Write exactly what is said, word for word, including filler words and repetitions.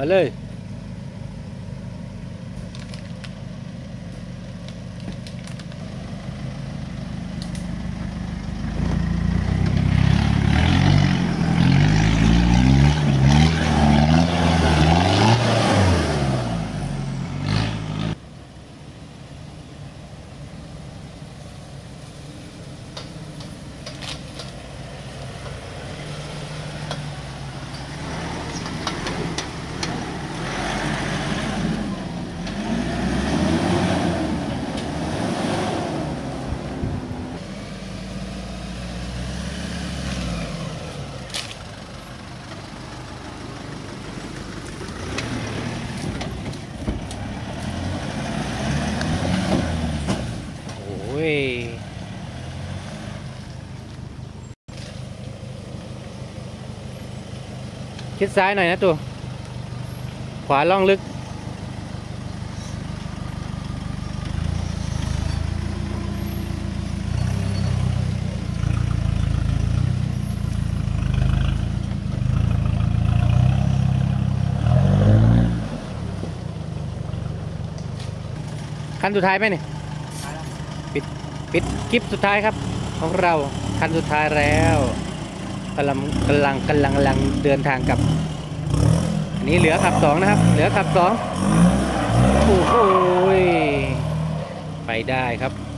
มาเลยชิดซ้ายหน่อยนะตัวขวาล่องลึกคันสุดท้ายไหมเนี่ยปิดปิดคลิปสุดท้ายครับของเราคันสุดท้ายแล้วกำลังกำลังกำลังกำลังเดินทางกลับอันนี้เหลือขับสองนะครับเหลือขับสองโอ้โหไปได้ครับ